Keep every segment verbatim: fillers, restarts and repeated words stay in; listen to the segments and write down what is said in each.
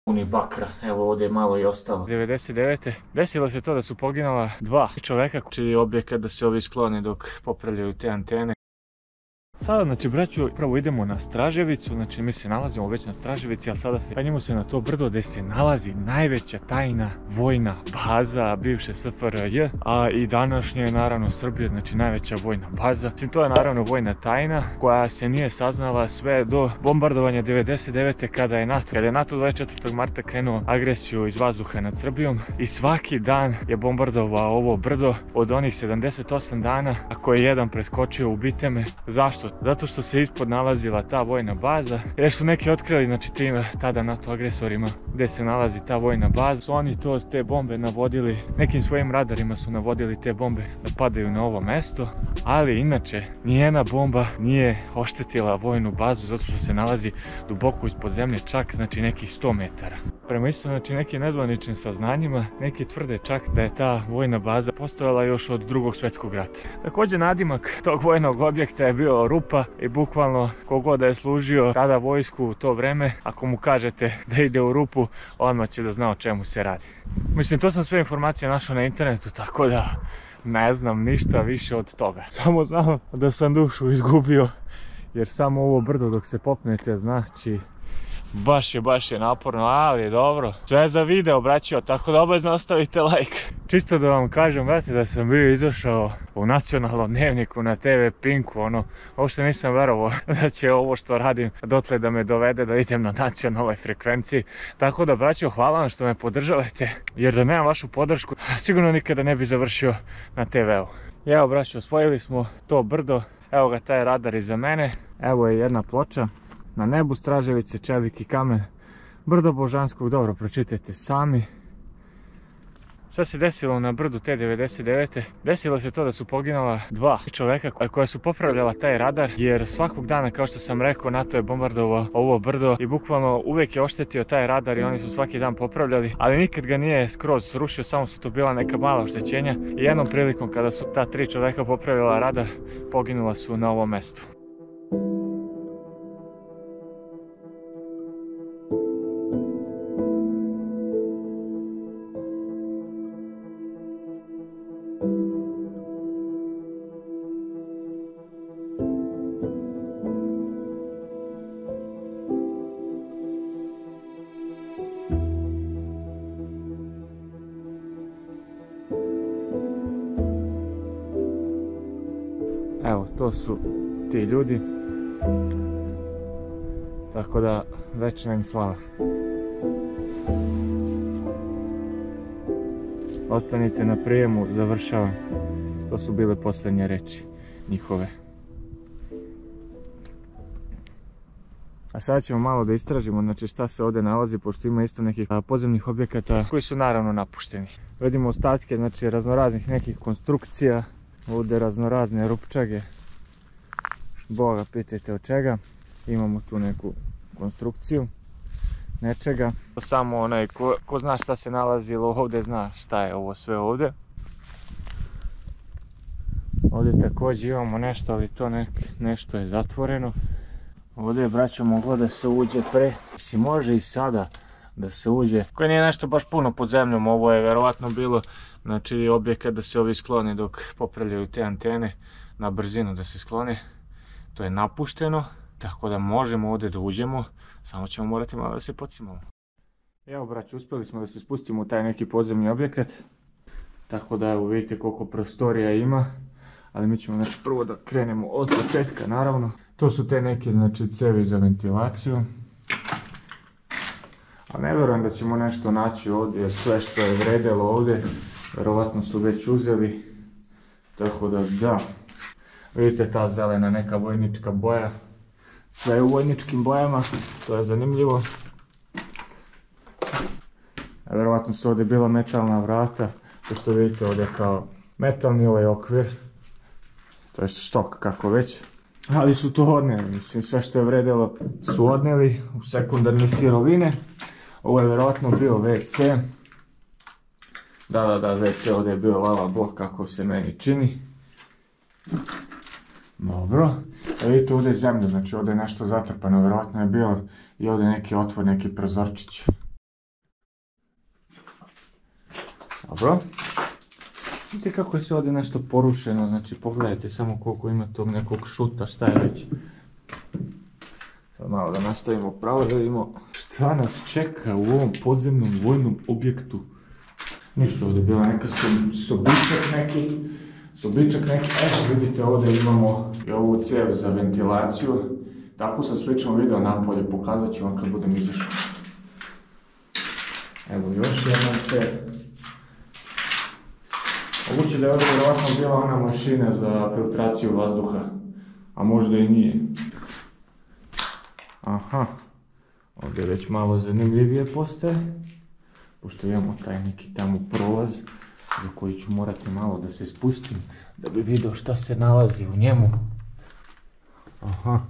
Puni bakra, evo ovdje je malo i ostalo. devedeset devete desilo se to da su poginula dva čoveka, čiji objekat da se ovi sklone dok popravljaju te antene. Sada, znači, braću, prvo idemo na Straževicu, znači mi se nalazimo već na Straževici, a sada se penjemo se na to brdo gdje se nalazi najveća tajna vojna baza bivše S F R J, a i današnje, naravno, Srbije, znači najveća vojna baza. Znači, to je naravno vojna tajna koja se nije saznala sve do bombardovanja devedeset devete kada je NATO, kada je NATO dvadeset četvrtog marta krenuo agresiju iz vazduha nad Srbijom i svaki dan je bombardovao ovo brdo od onih sedamdeset osam dana, a koji je jedan preskočio, ubite me. Zašto? Zato što se ispod nalazila ta vojna baza, jer su neki otkrili, znači tim tada NATO agresorima, gdje se nalazi ta vojna baza. Su oni to, te bombe navodili, nekim svojim radarima su navodili te bombe da padaju na ovo mesto, ali inače nijedna bomba nije oštetila vojnu bazu zato što se nalazi duboko ispod zemlje, čak znači nekih sto metara. Prema isto, znači, nekim nezvaničnim saznanjima, neki tvrde čak da je ta vojna baza postojala još od drugog svjetskog rata. Također nadimak tog vojnog objekta je bio Rupa i bukvalno kogod da je služio tada vojsku u to vreme, ako mu kažete da ide u Rupu, odmah će da zna o čemu se radi. Mislim, to sam sve informacije našao na internetu, tako da ne znam ništa više od toga. Samo znam da sam dušu izgubio, jer samo ovo brdo dok se popnete, znači baš je, baš je naporno, ali dobro. Sve za video, braćo, tako da obavezno ostavite like. Čisto da vam kažem, brate, da sam bio izašao u nacionalnom dnevniku na T V Pinku, ono, uopšte nisam verovao da će ovo što radim dotle da me dovede da idem na nacionalnoj frekvenciji. Tako da, braćo, hvala vam što me podržavate, jer da nemam vašu podršku, sigurno nikada ne bi završio na T V-u. I evo, braćo, osvojili smo to brdo, evo ga taj radar iza mene, evo je jedna ploča. Na nebu Straževice, čelik i kamen, brdo Božanskog, dobro, pročitajte sami. Šta se desilo na brdu te devedeset devete? Desilo se to da su poginula dva čoveka koja su popravljala taj radar, jer svakog dana, kao što sam rekao, NATO je bombardovao ovo brdo i bukvalno uvijek je oštetio taj radar i oni su svaki dan popravljali, ali nikad ga nije skroz srušio, samo su to bila neka mala oštećenja i jednom prilikom kada su ta tri čoveka popravljala radar, poginula su na ovom mestu. Evo, to su ti ljudi, tako da večna im slava. Ostanite na prijemu, završavam. To su bile posljednje reči njihove. A sada ćemo malo da istražimo, znači, šta se ovdje nalazi, pošto ima isto nekih podzemnih objekata koji su naravno napušteni. Vidimo ostatke, znači, raznoraznih nekih konstrukcija. Ovdje raznorazne rupčage, Boga pitajte od čega. Imamo tu neku konstrukciju nečega. Samo onaj ko, ko zna šta se nalazilo ovdje zna šta je ovo sve ovdje. Ovdje također imamo nešto, ali to nek, nešto je zatvoreno. Ovdje je, braćo, moglo da se uđe pre, si može i sada da se uđe. Koje nije nešto baš puno pod zemljom, ovo je verovatno bilo, znači, objekat da se ovi sklone dok popravljaju te antene, na brzinu da se sklone. To je napušteno, tako da možemo ovdje da uđemo, samo ćemo morati malo da se pocimamo. Evo, braću, uspjeli smo da se spustimo u taj neki podzemni objekat, tako da, evo, vidite koliko prostorija ima, ali mi ćemo, znači, prvo da krenemo od početka, naravno. To su te neke, znači, cevi za ventilaciju. A ne vjerujem da ćemo nešto naći ovdje, jer sve što je vredelo ovdje, vjerovatno su već uzeli. Tako da, da. Vidite ta zelena neka vojnička boja. Sve je u vojničkim bojama, to je zanimljivo. A vjerovatno su ovdje bila metalna vrata, to što vidite ovdje kao metalni ovaj okvir. To je štok, kako već. Ali su to odneli, mislim, sve što je vredelo su odneli u sekundarne sirovine. Ovo je vjerovatno bio ve ce. Da, da, da, ve ce ovdje je bio lava blok, kako se meni čini. Dobro. E, vidite ovdje je zemlja, znači ovdje je nešto zatrpano, vjerovatno je bio i ovdje neki otvor, neki prozorčić. Dobro. Vidite kako je sve ovdje nešto porušeno, znači pogledajte samo koliko ima tog nekog šuta, šta je već. Sad malo da nastavimo pravo da vidimo šta nas čeka u ovom podzemnom vojnom objektu. Ništa, ovdje je bila neka sobičak neki, sobičak neki, evo vidite ovdje imamo i ovu cijev za ventilaciju. Tako sam slično video napolje, pokazat ću vam kad budem izašao. Evo još jedna cijev. Moguće da je ovdje vjerovatno bila ona mašina za filtraciju vazduha, a možda i nije. Aha, ovdje već malo zanimljivije postaje, pošto imamo taj neki tamo prolaz za koji ću morati malo da se spustim da bi vidio šta se nalazi u njemu. Aha.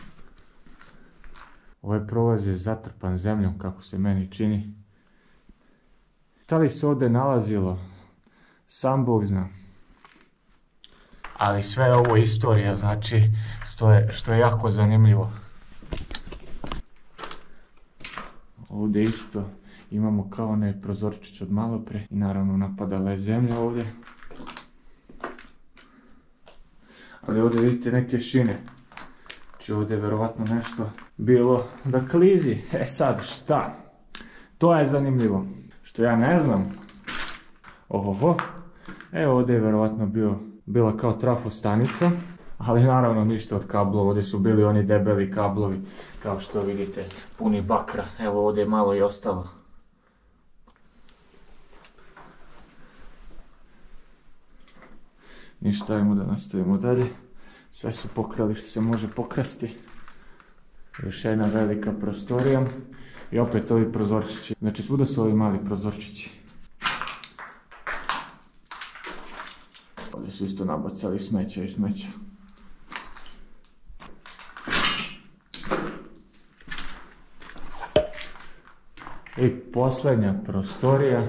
Ovaj prolaz je zatrpan zemljom kako se meni čini. Šta li se ovdje nalazilo? Sam Bog zna. Ali sve je ovo istorija, znači, što je, što je jako zanimljivo. Ovdje isto imamo kao onaj prozorčić od malo pre i naravno napadala je zemlja ovdje. Ali ovdje vidite neke šine. Znači ovdje je verovatno nešto bilo da klizi. E sad šta? To je zanimljivo. Što ja ne znam. Ohoho. Evo ovdje je verovatno bio, bila kao trafostanica. Ali naravno ništa od kablova. Ovdje su bili oni debeli kablovi. Kao što vidite, puni bakra. Evo ovdje je malo i ostalo. Ništa, ajmo da nastavimo dalje. Sve su pokrali što se može pokrasti. Još jedna velika prostorija. I opet ovi prozorčići. Znači svuda su ovi mali prozorčići. Ovdje su isto nabacali smeća i smeća. I posljednja prostorija.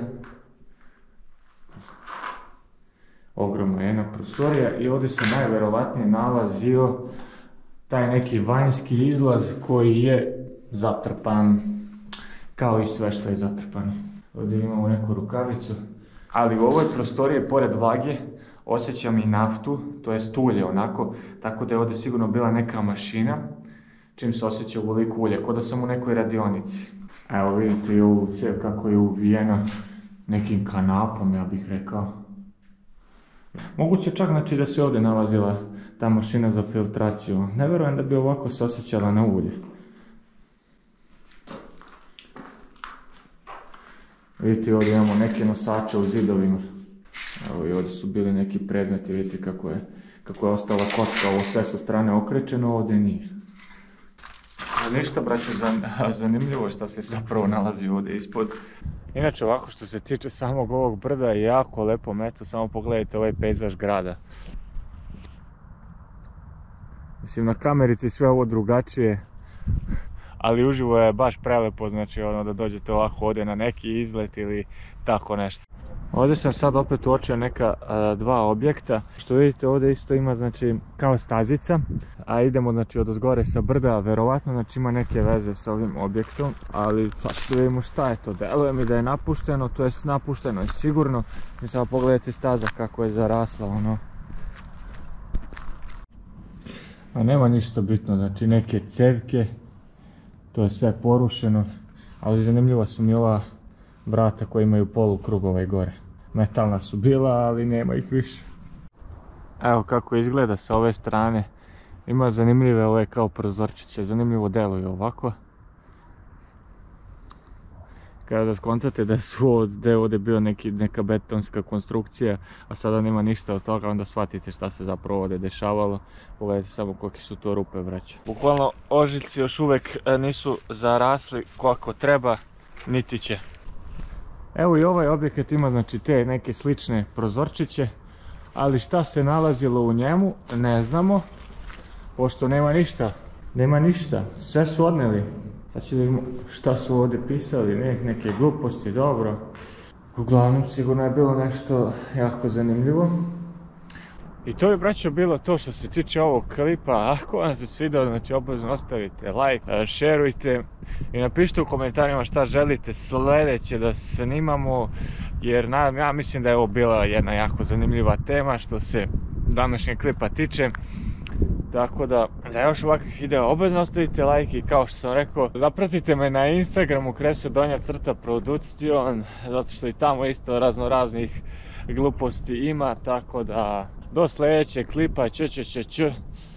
Ogromna jedna prostorija i ovdje se najvjerovatnije nalazio taj neki vanjski izlaz koji je zatrpan, kao i sve što je zatrpano. Ovdje imamo neku rukavicu, ali u ovoj prostoriji pored vage osjećam i naftu, to je ulje onako, tako da je ovdje sigurno bila neka mašina, čim se osjeća ovoliko ulje, kao da sam u nekoj radionici. Evo vidite i ovu cijev kako je uvijena nekim kanapom, ja bih rekao. Moguće čak znači da se ovdje nalazila ta mašina za filtraciju. Ne vjerujem da bi ovako se osjećala na ulje. Vidite ovdje imamo neke nosače u zidovima. Evo i ovdje su bili neki predmeti, vidite kako je, kako je ostala kocka, ovo sve sa strane okrećeno, ovdje nije. Ali ništa braćo, zanimljivo što se zapravo nalazi ovdje ispod. Inače ovako što se tiče samog ovog brda je jako lepo mesto, samo pogledajte ovaj pejzaž grada. Mislim na kamerici sve ovo drugačije, ali uživo je baš prelepo, znači ono da dođete ovako ovdje na neki izlet ili tako nešto. Ovdje sam sad opet uočio neka a, dva objekta. Što vidite ovdje isto ima znači kao stazica, a idemo znači odozgore sa brda, verovatno znači ima neke veze sa ovim objektom, ali sad da vidimo šta je to. Deluje mi da je napušteno, to jest napušteno je sigurno. I samo pogledajte staza kako je zarasla ono. A nema ništa bitno, znači neke cevke, to je sve porušeno, ali zanimljiva su mi ova vrata koje imaju polukrug ovaj gore. Metalna su bila, ali nema ih više. Evo kako izgleda sa ove strane. Ima zanimljive ove kao prozorčiće, zanimljivo deluje ovako. Kada da skontate da su ovdje, ovdje bio neki, neka betonska konstrukcija, a sada nema ništa od toga, onda shvatite šta se zapravo ovdje dešavalo. Pogledajte samo kolike su to rupe, braće. Bukvalno ožiljci još uvijek nisu zarasli kako treba, niti će. Evo i ovaj objekat ima znači te neke slične prozorčiće, ali šta se nalazilo u njemu ne znamo, pošto nema ništa, nema ništa, sve su odneli. Sad ćemo vidimo šta su ovdje pisali, ne, neke gluposti, dobro. Uglavnom sigurno je bilo nešto jako zanimljivo. I to je, braćo, bilo to što se tiče ovog klipa. Ako vam se svidao, znači obavezno ostavite like, šerujte i napišite u komentarima šta želite sljedeće da snimamo, jer ja mislim da je ovo bila jedna jako zanimljiva tema što se današnjeg klipa tiče. Tako da, za još ovakvih videa obavezno ostavite like i kao što sam rekao, zapratite me na Instagramu Kreso donja crta production, zato što i tamo isto razno raznih gluposti ima, tako da do sljedećeg klipa, č č č č.